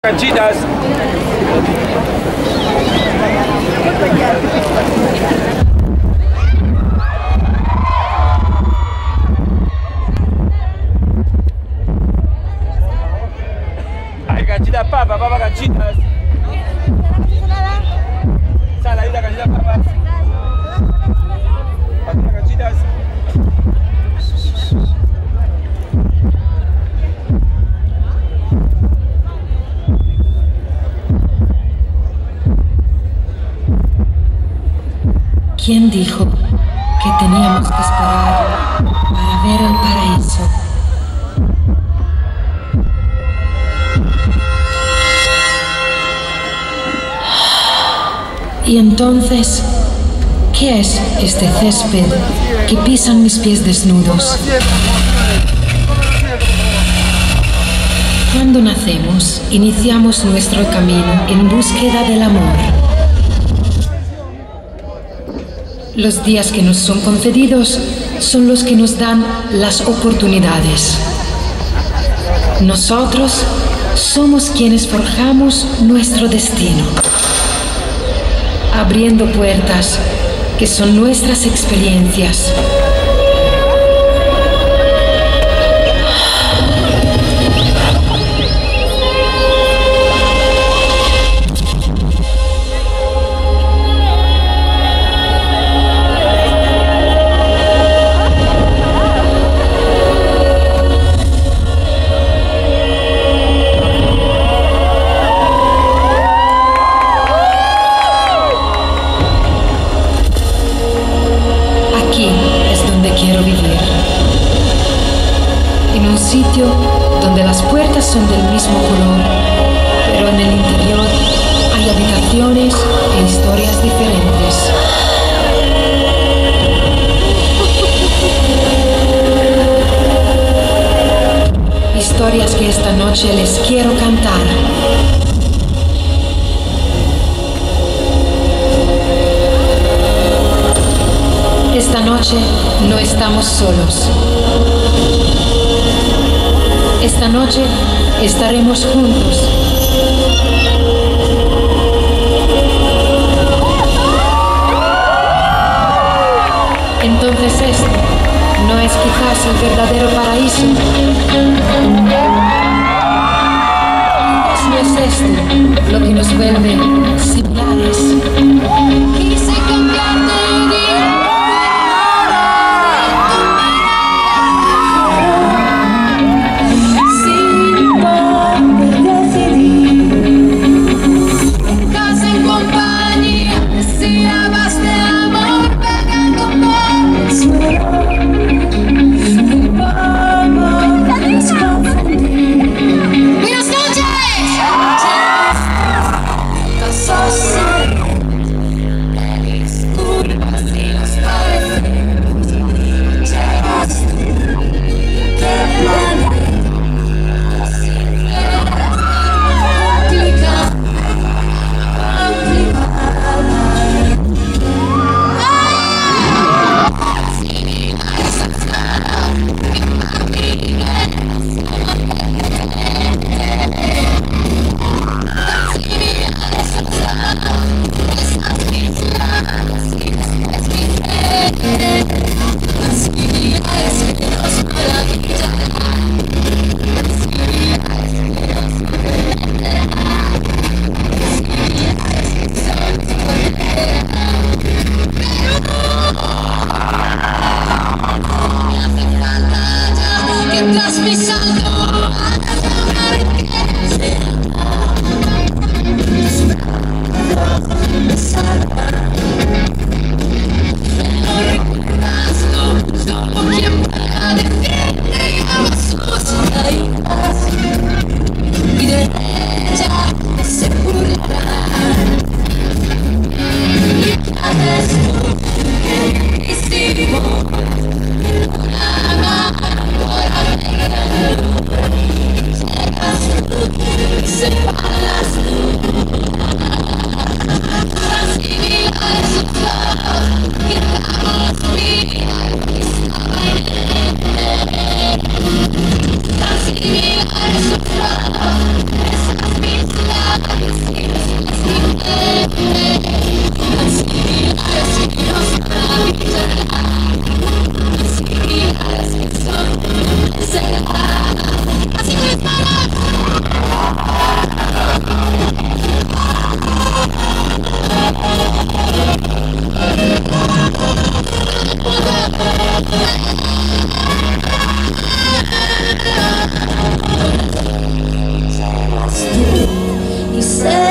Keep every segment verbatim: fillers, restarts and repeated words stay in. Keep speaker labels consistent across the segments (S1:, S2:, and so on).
S1: Canchitas. Ay, canchitas, papa, papa, canchitas. Saladita, canchitas, papas. Papitas, canchitas.
S2: ¿Quién dijo que teníamos que esperar para ver el paraíso? Y entonces, ¿qué es este césped que pisan mis pies desnudos? Cuando nacemos, iniciamos nuestro camino en búsqueda del amor. Los días que nos son concedidos son los que nos dan las oportunidades. Nosotros somos quienes forjamos nuestro destino, abriendo puertas que son nuestras experiencias. Sitio donde las puertas son del mismo color, pero en el interior hay habitaciones e historias diferentes. Historias que esta noche les quiero cantar. Esta noche no estamos solos. Esta noche estaremos juntos. Entonces esto no es quizás el verdadero paraíso. No es esto lo que nos vuelve similares. Quise cambiarte el día.
S3: Cause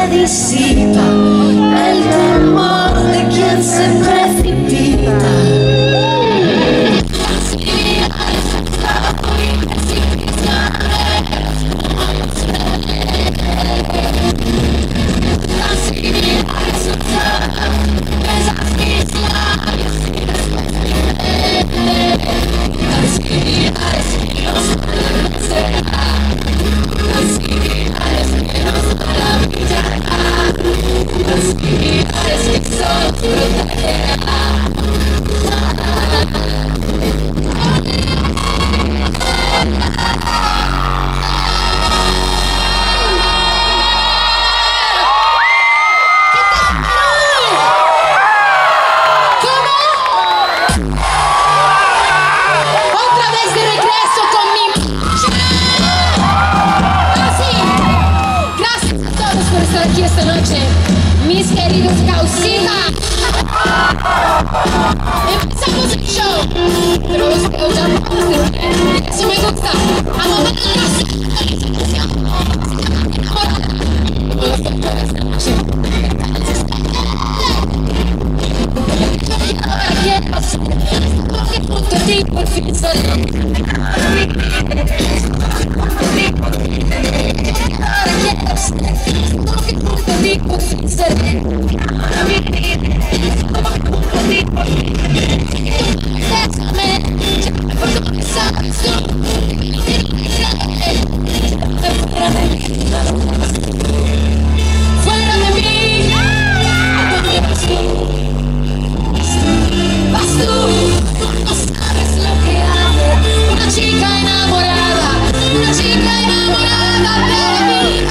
S2: se disipa el temor de quien se precipita. Aquí esta noche, mis queridos Causitas. Empezamos el show, pero los veo ya no. Eso me gusta. Vamos a ver fuera de mí, vas tú, no sabes lo que hace una chica enamorada, una chica enamorada de mí.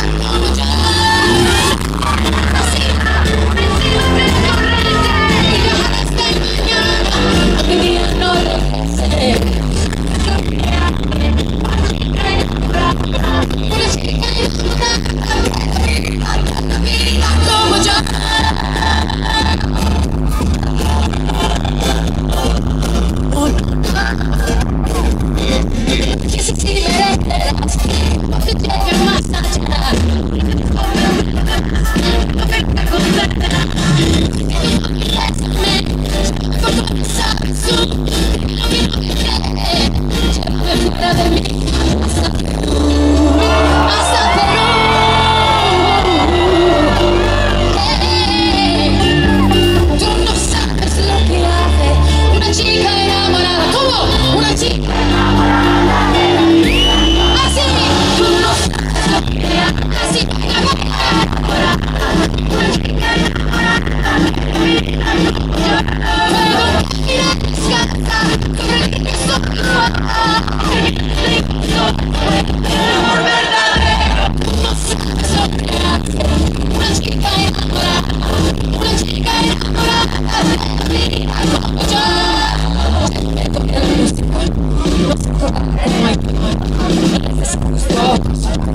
S2: Como yo. Que si te merecerás, te llegue más allá. Fuera de mí, hasta Perú. Tú no sabes lo que hace una chica enamorada. ¿Cómo? Una chica enamorada de mí. Así, tú no sabes lo que hace. Así, enamorada. Una chica enamorada de mí. Puedo ir a descansar sobre el piso que falta. Amor verdadero, no sabes lo que hace una chica enamorada, una chica enamorada de mí, como yo. Me toca el músico, no se toca el micrófono, no se